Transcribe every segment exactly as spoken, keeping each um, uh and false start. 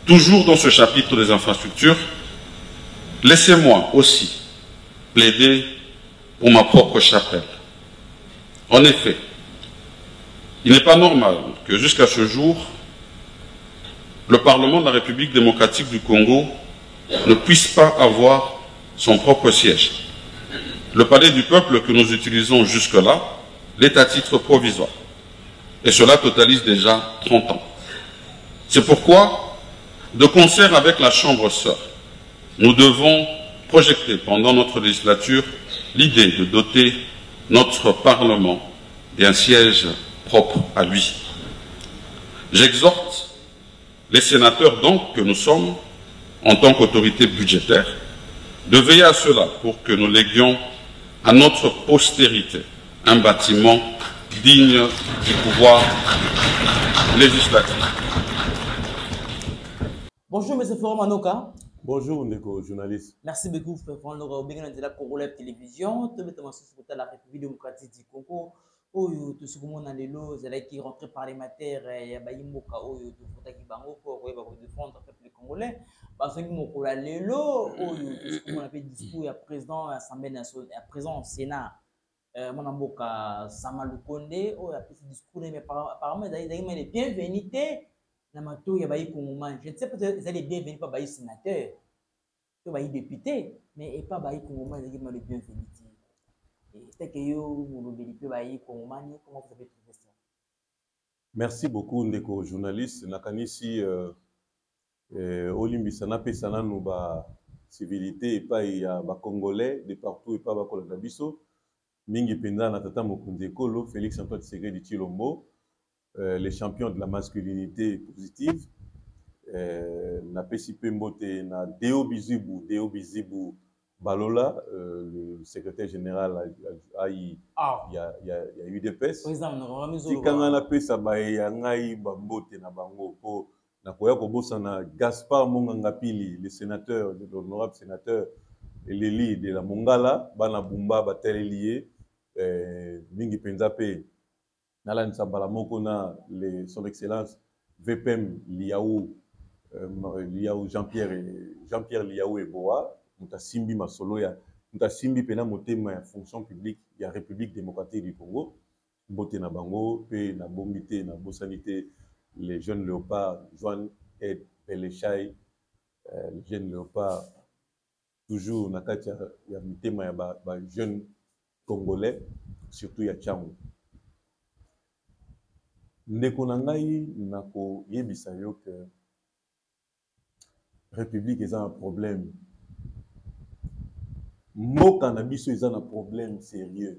Toujours dans ce chapitre des infrastructures, laissez-moi aussi plaider pour ma propre chapelle. En effet, il n'est pas normal que jusqu'à ce jour, le Parlement de la République démocratique du Congo ne puisse pas avoir son propre siège. Le palais du peuple que nous utilisons jusque-là l'est à titre provisoire. Et cela totalise déjà trente ans. C'est pourquoi, de concert avec la Chambre sœur, nous devons projeter pendant notre législature l'idée de doter notre Parlement d'un siège propre à lui. J'exhorte les sénateurs donc que nous sommes, en tant qu'autorité budgétaire, de veiller à cela pour que nous léguions à notre postérité un bâtiment digne du pouvoir législatif. Bonjour, M. Florent Manoka. Bonjour, Ndeko, journaliste. Merci beaucoup pour prendre le la Congolais Télévision. Tout le monde sur la République démocratique du Congo. Oyo tout ce que mon anélo, c'est qui rentré parlementaire ya bayimoka oyo tout fota ki bango pour défendre le peuple congolais. Parce que mon kola lelo oyo tout ce que mon appelle discours ya président assemblée nationale, à présent au Sénat. Mon amboka Samalukonde oyo a fait discours mais apparemment ils ont les bienvenus na mato ya bayi congolais. Je ne sais pas si ils les bienvenus pas bayi sénateur, pas bayi député, mais pas bayi congolais ils ont les bienvenus. Merci beaucoup, Ndeko, journaliste. Nakanisi Olimbi Sanape Sananu ba civilité et pas il y a ba Congolais de partout et pas ba Congolais d'Abisso. Mingi Penda Natata Mokunde Kolo, Félix Antoine Tshisekedi de Tshilombo, les champions de la masculinité positive. Na Pesi Pembote na Deo Bizibu, Deo Bizibu. Balola, euh, le secrétaire général, a, a, il, ah. y a, il, y a, il y a eu des pestes. Si quand on a fait ça, il y a eu Bambote na Bango, pour na Gaspard Mongangapili, le sénateur, l'honorable sénateur, et l'élite de la Mongala, Bana Bumba, Batel lié, Mingi Penzape, Nalan Sabalamoko na son excellence, V P M Liaou, Liaou Jean-Pierre, Jean-Pierre Liaou et Boa. Muta simbi masolo ya muta simbi pena motema ya fonction publique ya République démocratique du Congo boté na bango pe na bombité na bosanité les jeunes léopards Joan Ed Pelechai euh, les jeunes léopards toujours na kati ya, ya mitema ya ba, ba jeunes congolais surtout ya Tchango ndeko na ngai nako yebisa yo que République est un problème. Moka na biso eza na problème sérieux.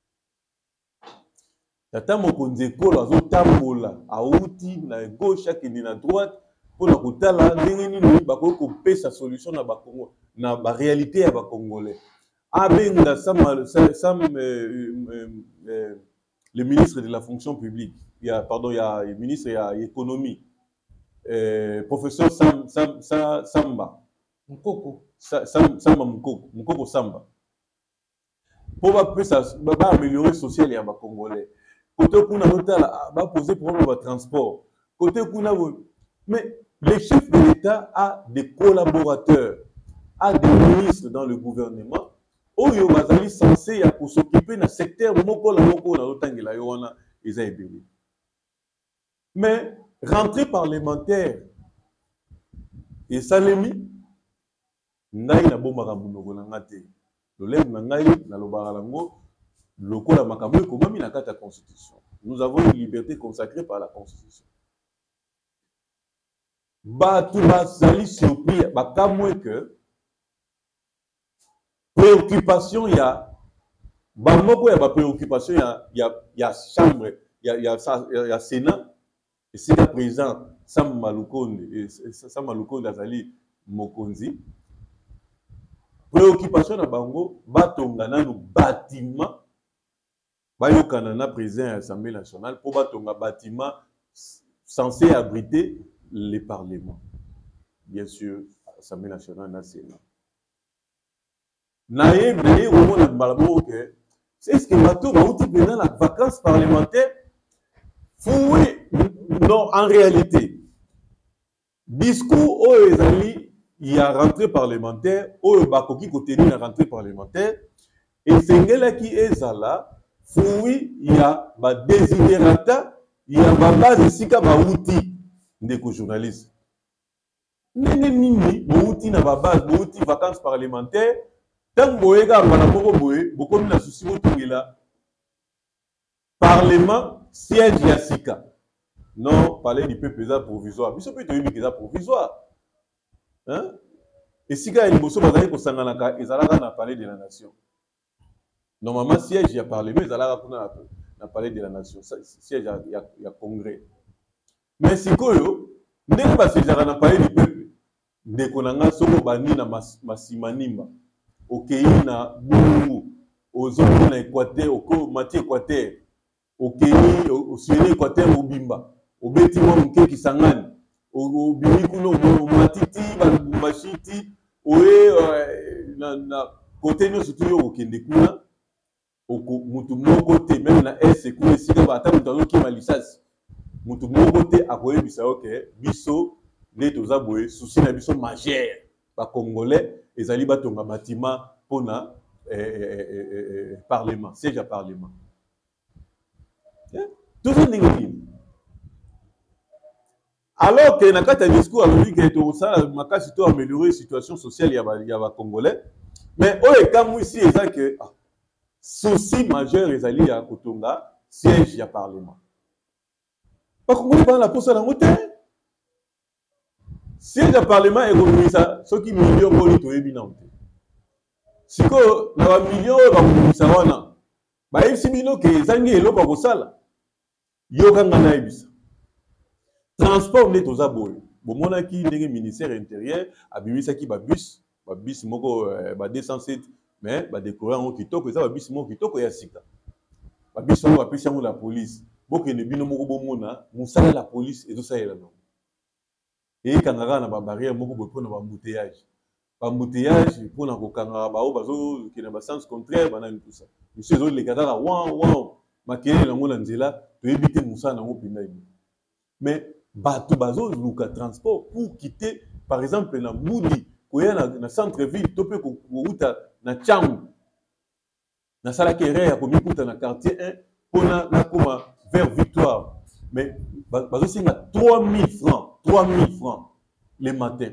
Tata Mokonzi Ekolo azo tambola auti na gauche akende na droite pour na kotala ndenge nini bakoki kopesa solution na ba Congo na ba réalité ya ba Congolais. Abenga Sam Sam euh, euh, euh, le ministre de la fonction publique, il y a pardon, il y a le ministre de l'économie. Euh, professeur Sam Sam Sam Samba Mukoko Samba Mukoko, Mukoko Samba. Pour améliorer le social et les Congolais. Côté où on a posé problème de transport. Côté où on a. Mais le chef de l'État a des collaborateurs, a des ministres dans le gouvernement. Où ils sont censés s'occuper d'un secteur moko la moko na lotangela yona ils a ébélé. Mais rentrée parlementaire et Salemi ngai na bomaka munoko na ngate lolem na ngai na lobara lango lokola makambo ekomami na kata constitution. Nous avons une liberté consacrée par la constitution. Ba tout bazali surpris ba kamwe que préoccupation ya ba moko ya ba préoccupation ya ya ya chambre ya ya ya Sénat et c'est le président Sam Malukonde Sam Malukonde azali mokonzi. Préoccupation na bango batonga nanu bâtiment bayokana na président de l'Assemblée nationale pour batonga bâtiment censé abriter les parlements. Bien sûr, l'Assemblée nationale na Sénat. Naye naye au na balabo que c'est ce que bato ba outi pendant la vacances parlementaires. Oui, non, en réalité discours oyo ezali ya rentrée parlementaire oyo bakoki kotenir na rentrée parlementaire esengelaki ezala fruit ya badesiderata ya babase esika bauti ndeko journaliste ndenge nini bouti na babase bouti vacances parlementaires ntango boyeka bana moko boye bokomi na susi botongela parlement siège ya sika non palais du peuple eza provisoire biso mpe toyebi eza provisoire hein? Esika ya liboso bazali kosanganaka ezalaka na palais de la nation normalement siège ya parlement ezalaka kuna na, na palais de la nation siège ya, ya, ya congrès mais sikoyo ndenge basejaka na palais du peuple ndeko na nga soko bani na mas, masimanimba okei na bungu ozongi na équateur oko mati équateur okei osiele équateur obimba obeti mwa moke kisangani obimi kuna omatiti bashiti oye na, na kote nyonso tu yo okende kuna mutu moko te meme na ese kuna esika ata mutu azokima lisasi mutu moko te akoyebisa yo ke biso nde toza boye susi na biso majeur bacongolais ezali batonga batima mpona eh, eh, eh, eh, parlement siège ya parlement toza ndenge nini alors que na kati ya discours alobi ke tokosala makasi to améliorer situation sociale ya bacongolais mais oyo ekamwisi eza ke ah, souci majeur ezali ya kotonga siège ya parlement bakongolais bana na posa nango te siège ya parlement ekomisa soki million boli toyebi nango te sikoyo na bamillion oyo bakomisa wana bayebisi bino ke ezangi eloko ya kosala yokanga nayebisa transport nde toza boye bomonaki ndenge ministère intérieur abimisaki babus babus moko ba deux cent sept mais badécore yango kitoko eza babus moko kitoko ya sika babus yango bapesi yango la police bokende bino moko bomona mosala la police ezosalela nango eyekangaka na babarrière moko boye mpona bambouteillage bambouteillage mpona kokangaka bao bazokende basens contraire banani tout ça monsieur ezoleka kaka wan wan makelele nango na nzela toyebi te mosala nango mpenda emi mais bato bazoluka transport pour quitter par exemple na Moudi koya na, na centre ville to pe kouta na Tchangu na salaki erreur ya komikuta na quartier un pona na koma vers Victoire mais bazosinga trois mille francs trois mille francs le matin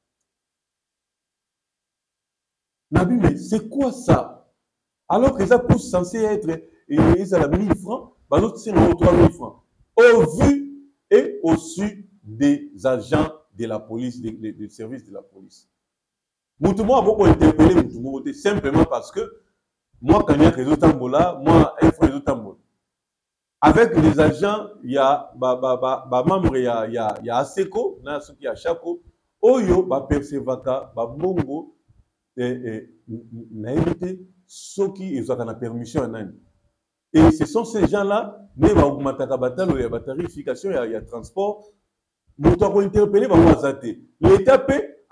Nabi mais c'est quoi ça alors que ça peut censé être ils à mille francs bazosinga trois mille francs au vu et au su des agents de la police, des, des, des services de la police. Moutoumou a beaucoup interpellé Moutoumou simplement parce que moi, quand il y a réseau Tambola, moi, il faut réseau Tambola. Avec les agents, il y a ba ba ba ba membre, il y a il y a il y a Aseko, na ceux qui a Chako, Oyo, ba Persevaka, ba Bongo, et et na évité ceux qui ils ont la permission à nani. Et ce sont ces gens-là, mais il y a la tarification, il y a le transport. Nous avons interpellé l'État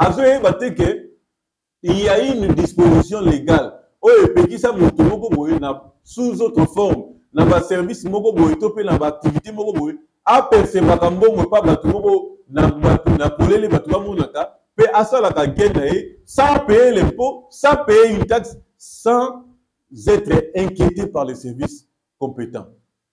il y a une disposition légale. Sous autre forme, dans le service, dans l'activité, à percevoir sans payer l'impôt, sans payer une taxe, sans être inquiété par les services compétents.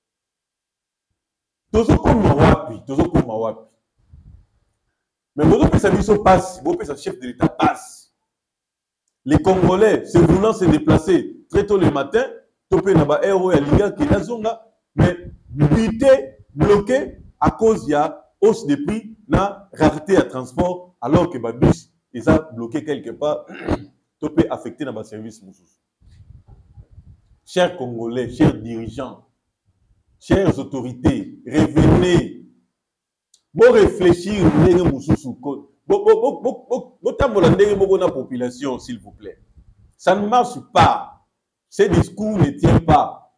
Tozo comme wapi, tozo comme wapi. Mais vous pouvez savoir ce passe, vous pouvez chef de l'État passe. Les Congolais se voulant se déplacer très tôt le matin, topé na ba héros ya liga qui na zonga, mais buté, bloqué à cause il y a hausse de prix na rareté à transport alors que ba bus ils a bloqué quelque part, topé affecté na ba service moussous. Chers Congolais, chers dirigeants, chères autorités, revenez. Bon réfléchir, la population, s'il vous plaît. Ça ne marche pas. Ces discours ne tiennent pas.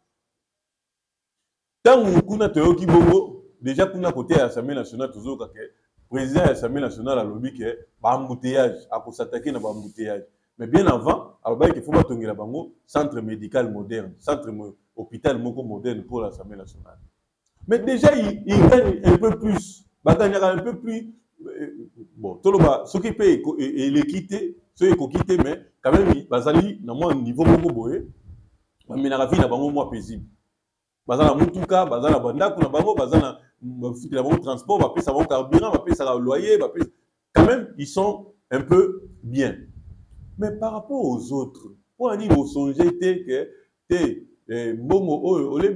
Tant que vous déjà qu'on a côté à l'Assemblée nationale, toujours le président de l'Assemblée nationale a lobby que embouteillage, à s'attaquer à l'embouteillage. Mais bien avant, il faut que le centre médical moderne, centre hôpital moderne pour l'Assemblée nationale. Mais déjà, il, il gagne un peu plus. Il gagne un peu plus bon, tout le monde, ce qui peut et les quitter, ceux qui quittent, mais quand même, bazali, dans mon niveau beaucoup boé, mais la vie n'a pas moins paisible. Bazala mutuka, bazala bandako na bango, bazala na bon transport, va payer ça bon carburant, va payer ça loyer, va payer. Quand même, ils sont un peu bien. Mais par rapport aux autres, pour dire au songer que te momo les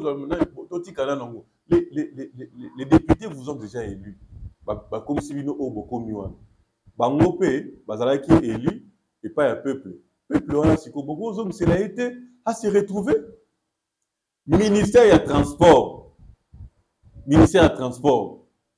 les députés vous ont déjà élus. Comme si nous au beaucoup mieux. Bango pe bazala qui est élu et pas un peuple. Peuple on a si beaucoup aux hommes c'est l'a été à se retrouver. Ministère de transport. Ministère de transport.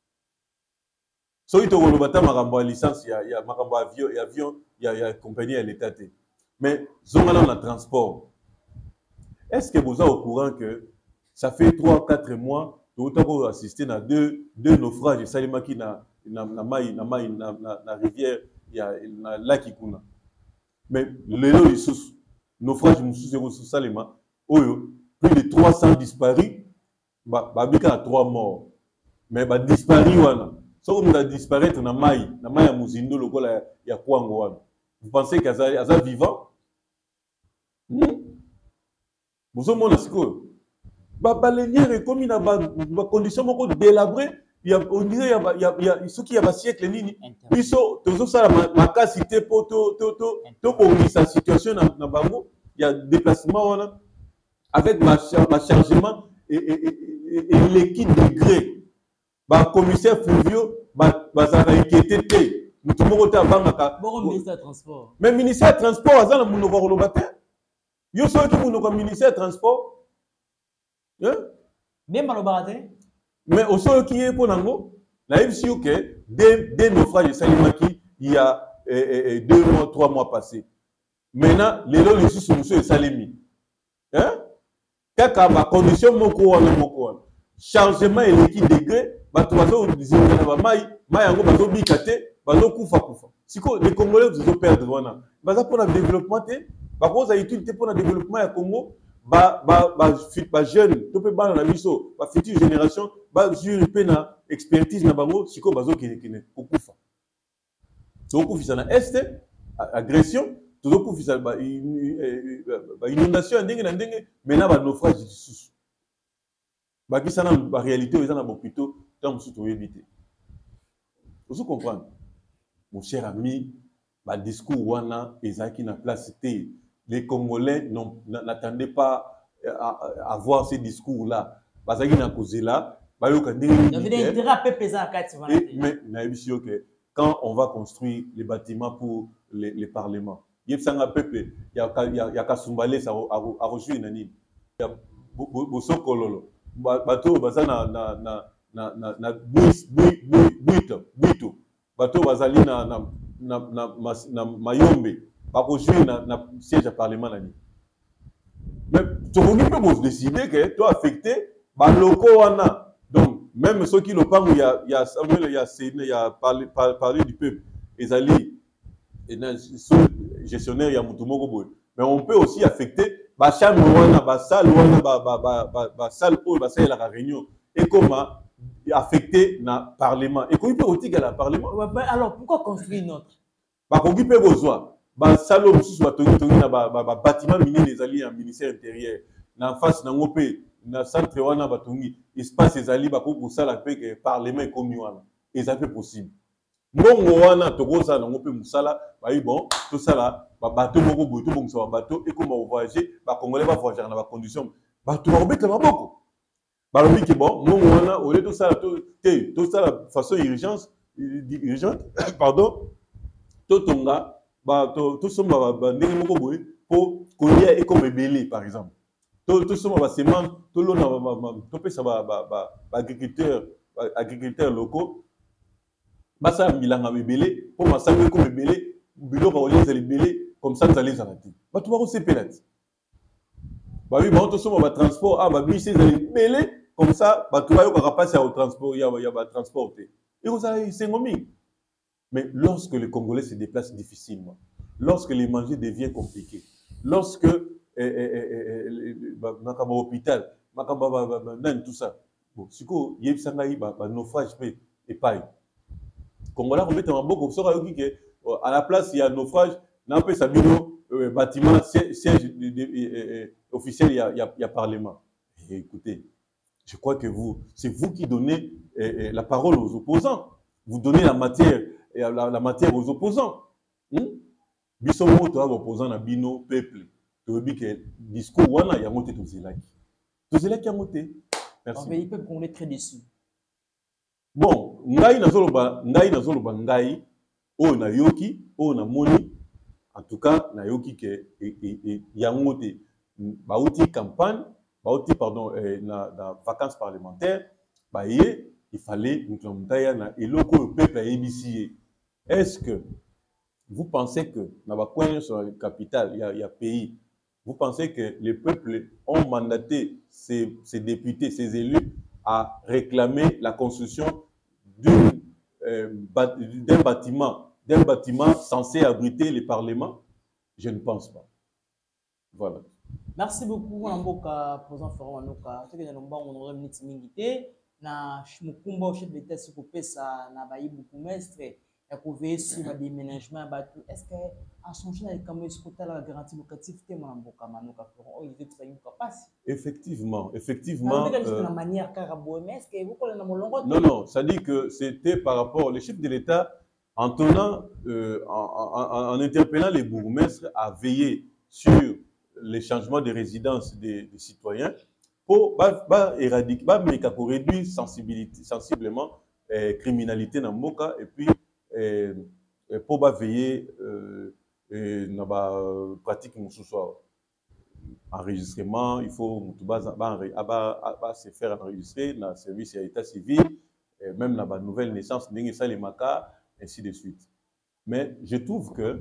So ito ko lobata makambo licence ya ya makambo avion ya avion ya ya compagnie à l'état. Mais zongala na transport. Est-ce que vous êtes au courant que ça fait trois quatre mois que vous avez assisté à deux deux naufrages et salimaki na na na mai na mai na na rivière ya na lac Ikuna. Mais le lot de sous naufrage mususu zéro sous salima oyo plus de trois cents disparus ba babika à trois morts. Mais ba disparu wana so on a disparaître na mai na mai ya muzindo lokola ya kwango wana. Vous pensez qu'aza aza vivant? Hmm? Vous avez mon asiko. Ba baleinière comme il a ba condition beaucoup délabré, il y a on dirait il y a il y a ce qui y a ba siècle nini. Biso tozo sala makasité po to to to to ko sa situation na na bango, il y a déplacement wana avec ma chargement et et et, et l'équipe de gré. Ba commissaire Fulvio ba ba za inquiété té. Mutu moko ta bangaka. Bon ministère de transport. Mais ministère de transport aza na munoko kolobata. Yo so ki munoko ministère de transport. Hein? Même malobate. Mais au sol qui est pour nango, la M C O que des des naufrages de Salimaki il y a eh, eh, deux mois trois mois passés. Maintenant les lots les sous monsieur Salimi. Hein? Kaka ma condition moko wana moko wana. Changement et l'équipe degré, ba to bazo dizina ba mai, mai yango bazo bikate, bazo kufa kufa. Siko les Congolais vous ont perdre wana. Baza pour le développement té, ba cause a utilité pour le développement ya Congo. Ba ba ba ba jeune to pe ba na biso ba future génération ba juri pe na expertise na bango siko bazo ki ki kufa to kufisa na este agression to kufisa ba ba inondation ndenge na ndenge mena ba naufrage sous ba ki sana ba réalité eza na bopito tant musu to éviter vous comprenez mon cher ami ba discours wana ezaki na place té. Les Congolais n'attendaient pas à, à, à voir ces discours-là. Parce qu'ils n'ont causé là. Mais quand on va construire les bâtiments pour les, les parlements, il y a un peuple, il y a Kasumbalé, ça a rejoint Nani. Il y a Bosokololo. Bateau, Bazana, na na na na na Buito, Buito. Bateau, Bazali, na na na na Mayombe. Par aujourd'hui, na siège à parlement là. Mais tu peux décider que tu as affecté par locaux wana. Donc même ceux qui le parlent, il y a il y a Samuel, il y a Séné, il y a parlé parler du peuple. Ezali et gestionnaire il y a Mutumoko boy. Mais on peut aussi affecter ba chambre wana, ba salle wana, ba ba ba ba salle où ba salle la réunion et comment affecter na parlement. Et qu'on peut aussi à la parlement. Alors pourquoi construire notre? Ba qu'on peut besoin. Ba salo mususu batongi tongi na ba ba bâtiment minier les alliés en ministère intérieur na face na ngopé na centre wana batongi espace les alliés ba ko sala pe que parlement comme wana et ça fait possible mbongo wana tokoza na ngopé musala ba bon tout ça là ba bateau moko boito bon ça bateau et comment voyager ba congolais ba voyager na ba condition ba to ba obeta maboko ba lobi que bon mbongo wana au lieu tout ça té tout ça la façon urgence urgente pardon to tonga bah tout ça va va ndenge moko boye pour kolia et comme belé par exemple tout tout ça va semence tout l'on va to pesa ba ba agriculteur agriculteurs locaux bah ça milanga belé pour ma savoir comme belé biloko au lieu de belé comme ça vous allez arrêter bah tu vas aussi pelate bah oui bah tout ça va transport ah bah bus c'est belé comme ça bah tu vas y passer au transport il y a il y a ba transporter et vous allez c'est ngomi. Mais lorsque les Congolais se déplacent difficilement, lorsque les manger devient compliqué, lorsque makamba hôpital, makamba tout ça, bon, siko yeb sangai ba naufrage pe epai. Congolais remettent un beaucoup à la place il y a naufrage, n'a pas sa bino bâtiment siège officiel il y a il y a, il y a parlement. Et écoutez, je crois que vous c'est vous qui donnez eh, la parole aux opposants. Vous donnez la matière la, la matière aux opposants. Hmm? Biso moto opposant na bino peuple. Tu dis que discours wana ya monté tous zelaki. Tous zelaki a monté. Merci. Mais il peut qu'on est très déçu. Bon, ngai nazoloba ngai nazoloba ngai o na yoki o na moni en tout cas na yoki que et ya monté bauti campagne bauti pardon eh, na, na vacances parlementaires ba yé il fallait mutamutaya na eloko le peuple a ébicié. Est-ce que vous pensez que dans la coin sur la capitale il y a, il y a pays, vous pensez que les peuples ont mandaté ces, ces députés, ces élus à réclamer la construction d'un euh, bat, bâtiment, d'un bâtiment censé abriter les parlements? Je ne pense pas. Voilà. Merci beaucoup, Namboka, président Ferrand Anoka. Ce que nous avons on aurait une minute na mukumba chef de l'État sur pesa na bayi beaucoup mestre et pour veiller sur le déménagement bateau. Est-ce que en changeant les caméras sur la garantie locative t'es mon Namboka Manoka Ferrand il veut faire une capacité. Effectivement, effectivement. Euh, la manière caraboué mais est-ce que vous connaissez mon longo? Non non, ça dit que c'était par rapport les chefs de l'État en tenant euh, en, en, en interpellant les bourgmestres à veiller sur les changements de résidence des, des citoyens pour bah, bah, éradiquer, bah, mais pour réduire sensibilité, sensiblement euh, criminalité dans Moka et puis euh, pour bah, veiller euh, euh, dans la pratique de soir enregistrement, il faut bah, bah, bah, bah, se faire enregistrer dans le service à l'état civil, et même dans la nouvelle naissance, les Maka, ainsi de suite. Mais je trouve que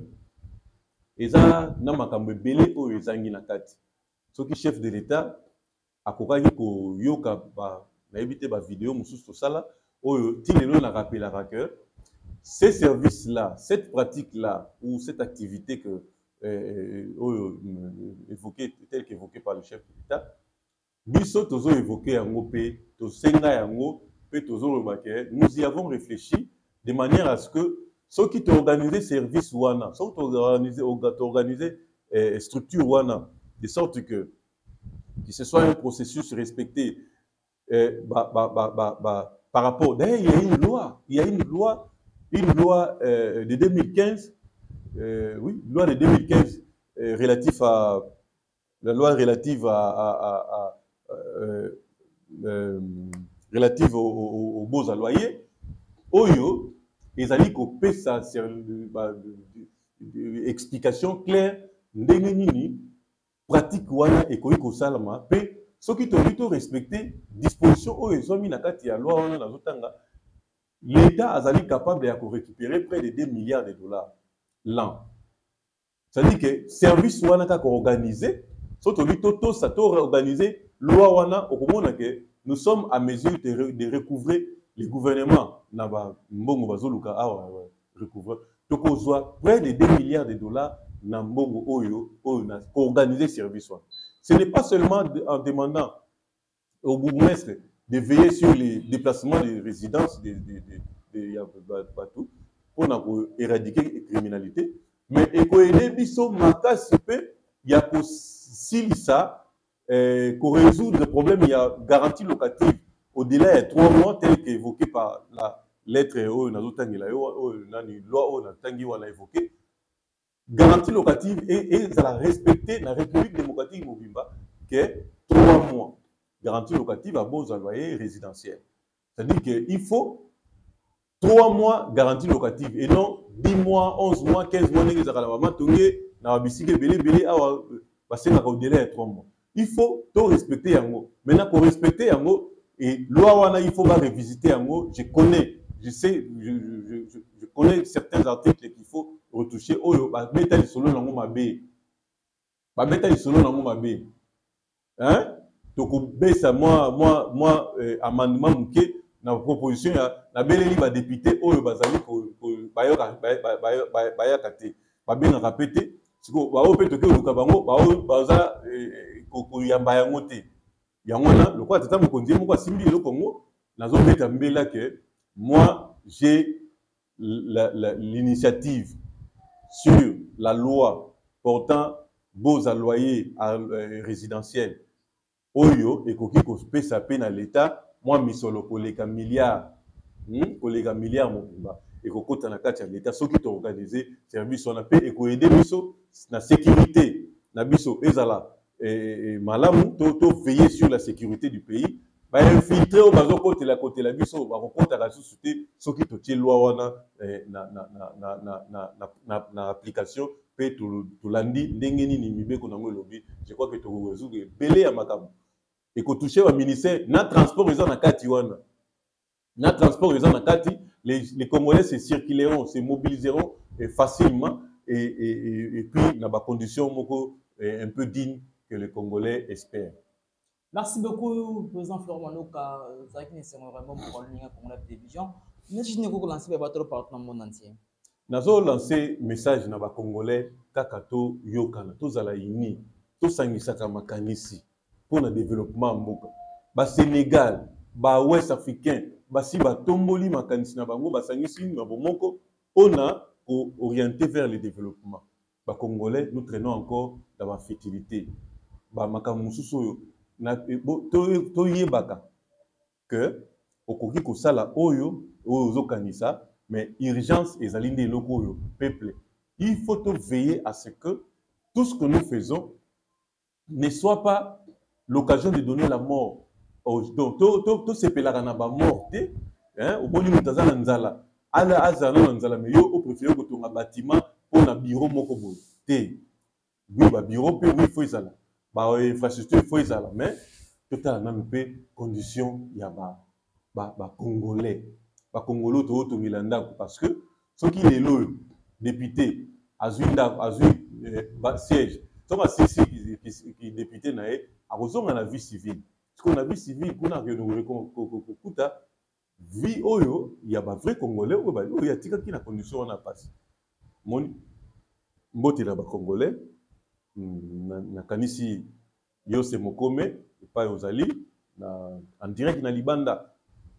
eza na makambo belé o ezangi na kati. Soki chef de l'État akokaki ko yoka ba na éviter ba vidéo mususu sala oyo tinelo na rappelera que ces services là, cette pratique là ou cette activité que euh, oyo évoqué tel qu'évoqué par le chef de l'État biso tozo évoqué yango pe to senga yango pe tozo lobake nous y avons réfléchi de manière à ce que ceux qui ont organisé service wana, ceux qui ont organisé, organisé eh, structure wana, de sorte que, que ce soit un processus respecté eh, bah, bah, bah, bah, bah, par rapport. D'ailleurs, il y a une loi, il y a une loi, une loi euh, de deux mille quinze, euh, oui, loi de deux mille quinze euh, relative à la loi relative à, à, à, à euh, euh, relative aux, aux, aux beaux à loyer, oyo. Et ça dit qu'on peut ça explication claire ndenge pratique wana ekoiko salama pe ceux qui ont plutôt respecté disposition o ezomi na kati ya loi wana nazotanga l'État azali capable de récupérer près de deux milliards de dollars l'an. Ça dit que service wana ka organisé surtout plutôt tout ça tout organisé loi wana okomona que nous sommes à mesure de, de recouvrer les gouvernements n'aba mbongo bazoluka awa recouvre donc on soit près de deux milliards de dollars na mbongo oyo oyo na organiser service. Ce n'est pas seulement de, en demandant au bourgmestre de veiller sur les déplacements des résidences de de de de bateau pour éradiquer la criminalité mais écoaider biso makasi pe ya ko silisa eh, ko résoudre le problème il y a garantie locative au-delà de trois mois, tel qu'évoqué par la lettre O, la loi O, la évoqué, garantie locative et ça la respecter dans la République démocratique Mobimba, qui est trois mois. Garantie locative à beaux loyer résidentiel. C'est-à-dire qu'il faut trois mois garantie locative et non dix mois, onze mois, quinze mois, il faut tout respecter Yango. Maintenant, pour respecter Yango, et loi wana il faut pas revisiter un mot. Je connais, je sais, je, je, je, je connais certains articles qu'il faut retoucher. Oh, bah mettre les solos dans mon mabé, bah mettre les solos dans mon mabé, hein? Donc ça moi moi moi euh, amendement mouké dans proposition na beleli ba député oh bazali ko bayo bayo bayo kate ba bien répéter siko ba o peto ke luka bango ba o baza ko ko yamba yango te. Le quoi tata mokonzi moko simbi le Congo nazo beta mbela que moi j'ai l'initiative sur la loi portant beaux à loyer euh, résidentiel oyo ekoki kopesa pe na l'État moi misolo koleka milliard hmm? koleka milliard mobimba ekokota na kati ya l'État soki to organiser service wana pe ekoyede biso na sécurité na biso ezala eh, malamu to, to veiller sur la sécurité du pays ba infiltrer au bazo côté la côté la biso ba kokota la société soki to tie loi wana eh, na na na na na na na na application pe to to landi ndenge nini mibeko na ngo lobi je crois que to résoudre belé ya makambo et qu'on touche au ministère, na transport les gens na kati wana, na transport les gens na kati, les les Congolais se circuleront, se mobiliseront et facilement et et et, et puis na ba condition moko un peu digne que les Congolais espèrent. Merci beaucoup président Florent Manoka, ça qui est vraiment pour le lien pour la télévision. Mais je n'ai pas lancé les bateaux partout dans le monde entier. Nazo lancé message na ba Congolais kakato yokana, tous à la uni, tous sangisaka makanisi. Pour le développement mboka ba Sénégal ba Ouest africain ba si ba tomboli makanisi na bango ba sangisi na bomoko on a orienté vers le développement ba Congolais nous traînons encore dans la fertilité ba makamususu na to to yebaka que okoki ko sala oyo ozo kanisa mais urgence ezali nde loko oyo peuple il faut te veiller à ce que tout ce que nous faisons ne soit pas l'occasion de donner la mort aux donc tout ce pelaka na ba mort hein au boni mutaza na nzala ala azana na nzala mais yo au préféré ko tonga bâtiment pour na bureau moko boy té oui ba bureau pe oui faut ezala ba infrastructure faut ezala mais total na mpe condition ya ba ba ba congolais ba congolo to to milanda parce que ceux qui les loyaux député azuinda azui ba siège donc c'est qui qui député na à raison la vie civile. Ce qu'on a vie civile, qu'on a kuta vie oyo, il y a pas vrai congolais ou il y a tika qui na condition on a passé. Mon mbote la ba congolais na, na kanisi yo se mokome pa ozali na en direct na libanda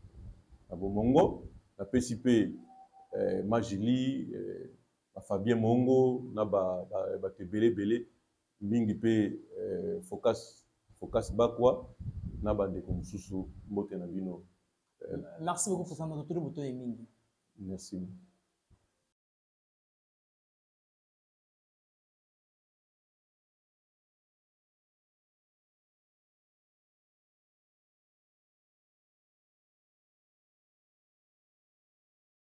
na bomongo na P C P eh, Majili eh, ba Fabien Mongo na ba ba, ba tebele belé mingi pe eh, focus Focus Bakwa, Nabande Komsusu, Mbote Nabino. Merci beaucoup pour ça, notre tour de bouton. Merci.